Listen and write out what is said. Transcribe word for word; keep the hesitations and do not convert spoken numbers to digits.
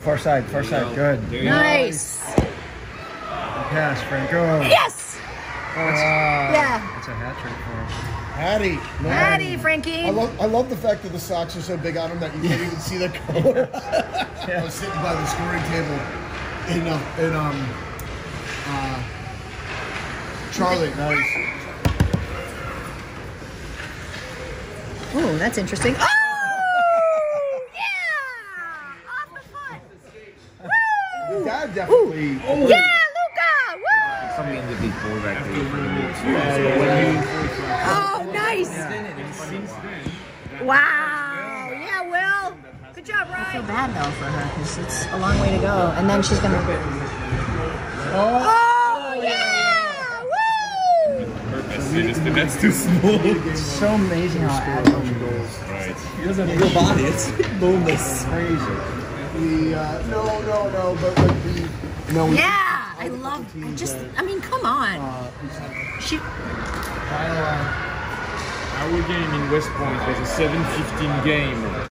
Far side, far side, good. Nice. Pass, Franco. Yes. Uh, Yeah. That's a hat trick for him. Hattie. Hattie, Frankie. I love, I love the fact that the socks are so big on him that you can't even see the color. I was sitting by the scoring table in, uh, in um, uh, Charlie. Nice. Ooh, that's interesting. Oh, yeah! Off the foot. Woo! That definitely. Yeah, Luca! Woo! Something in the big ball back there for the moves. Oh, nice! Wow! Yeah, Will. Good job, Ryan. I feel bad though for her because it's a long way to go, and then she's gonna. Oh, oh yeah! Woo! That's too small. It's so amazing how agile she goes. Right. He doesn't have a real body. It's boneless. Crazy. The, uh, no, no, no, but like the. No, we, Yeah, I love. I just. I mean, come on. uh, She. Kyle, uh, Our game in West Point was a seven fifteen game.